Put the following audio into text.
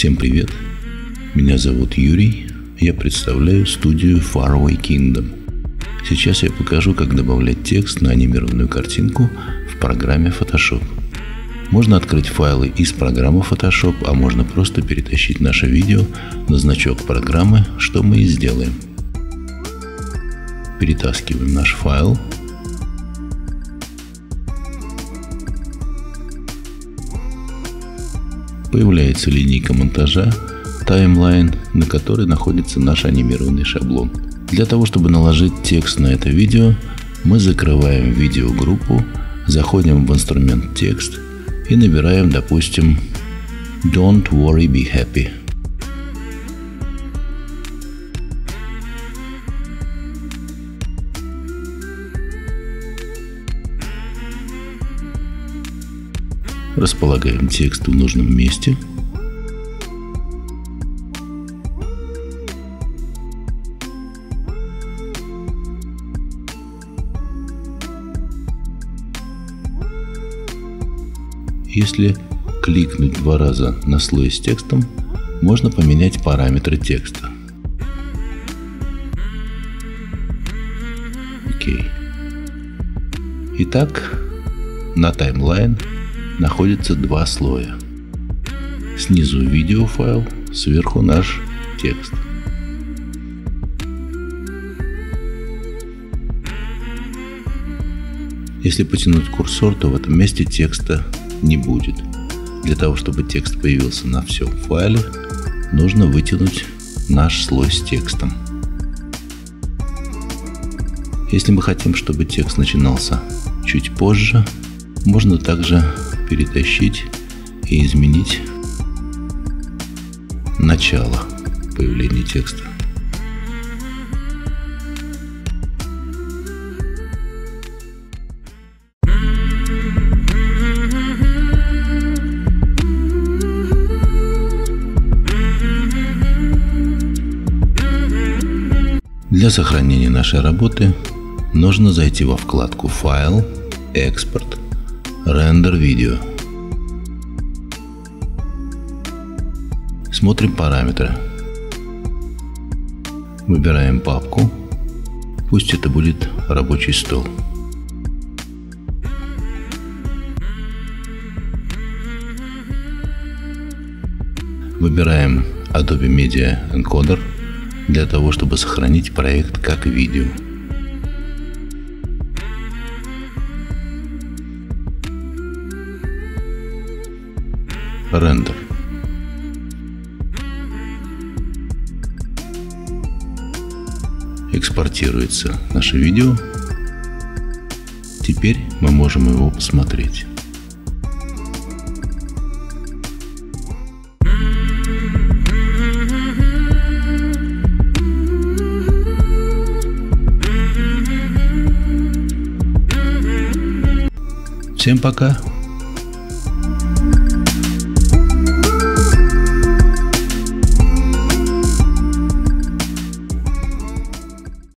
Всем привет! Меня зовут Юрий, я представляю студию Faraway Kingdom. Сейчас я покажу, как добавлять текст на анимированную картинку в программе Photoshop. Можно открыть файлы из программы Photoshop, а можно просто перетащить наше видео на значок программы, что мы и сделаем. Перетаскиваем наш файл. Появляется линейка монтажа, таймлайн, на которой находится наш анимированный шаблон. Для того, чтобы наложить текст на это видео, мы закрываем видеогруппу, заходим в инструмент текст и набираем, допустим, Don't worry, be happy. Располагаем текст в нужном месте. Если кликнуть 2 раза на слой с текстом, можно поменять параметры текста. Окей. Итак, на таймлайн находится 2 слоя. Снизу видеофайл, сверху наш текст. Если потянуть курсор, то в этом месте текста не будет. Для того, чтобы текст появился на всем файле, нужно вытянуть наш слой с текстом. Если мы хотим, чтобы текст начинался чуть позже, можно также перетащить и изменить начало появления текста. Для сохранения нашей работы нужно зайти во вкладку «Файл», «Экспорт», «Рендер видео». Смотрим параметры. Выбираем папку. Пусть это будет рабочий стол. Выбираем Adobe Media Encoder для того, чтобы сохранить проект как видео. Рендер. Экспортируется наше видео. Теперь мы можем его посмотреть. Всем пока!